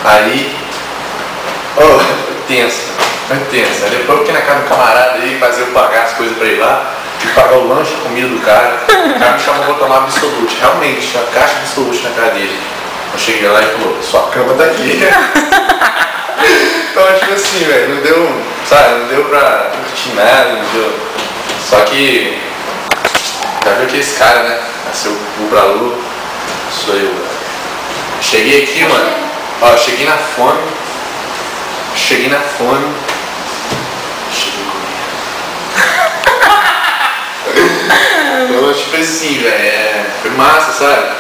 Aí, oh, tenso. Aí depois eu fiquei na casa do camarada aí, fazer eu pagar as coisas pra ir lá, e pagar o lanche, a comida do cara. O cara me chamou pra tomar Absolute. Realmente, tinha uma caixa de Absolute na casa dele. Eu cheguei lá e falou, sua cama tá aqui. Então, tipo assim, velho, não deu, sabe, não deu pra curtir nada, não deu. Só que, já viu que esse cara, né, nasceu o Bralu, sou eu. Cheguei aqui, mano, ó, cheguei na fome, cheguei comendo. Então, tipo assim, velho, foi massa, sabe?